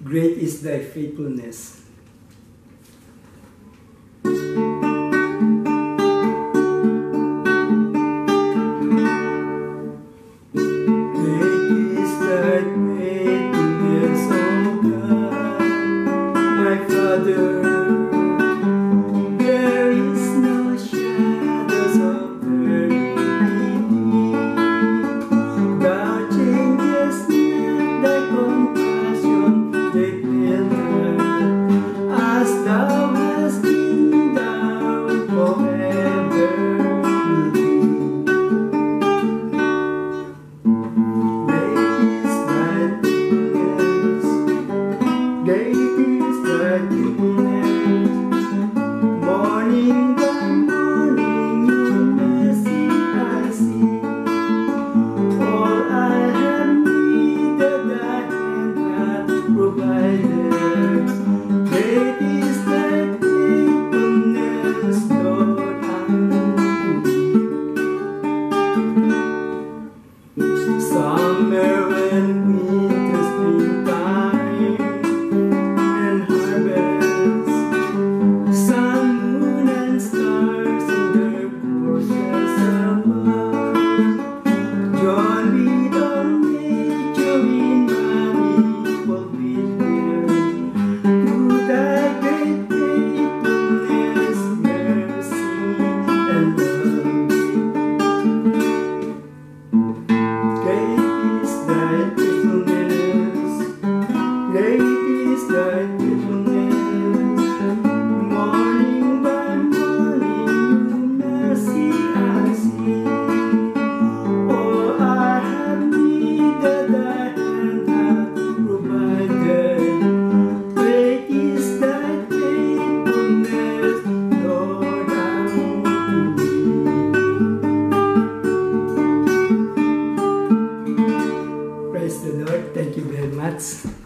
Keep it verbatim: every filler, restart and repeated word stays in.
Great is thy faithfulness. There is no shadows of turning. Thou changest not thy compassion, they fail not, as thou hast been, thou forever will be. Great is thy faithfulness. Morning by morning, your mercy I see. All I have needed, thy hand hath provided. Great is thy faithfulness, Lord, unto me. Summer and winter, springtime, and harvest, sun, moon, and stars in their courses above, join with all nature in manifold witness to thy great faithfulness, mercy, and love. Great is thy faithfulness, great is thy faithfulness. Morning by morning, your mercy I see. All I have needed, thy hand hath provided. Great is thy faithfulness, Lord, unto me. Praise the Lord. Thank you very much.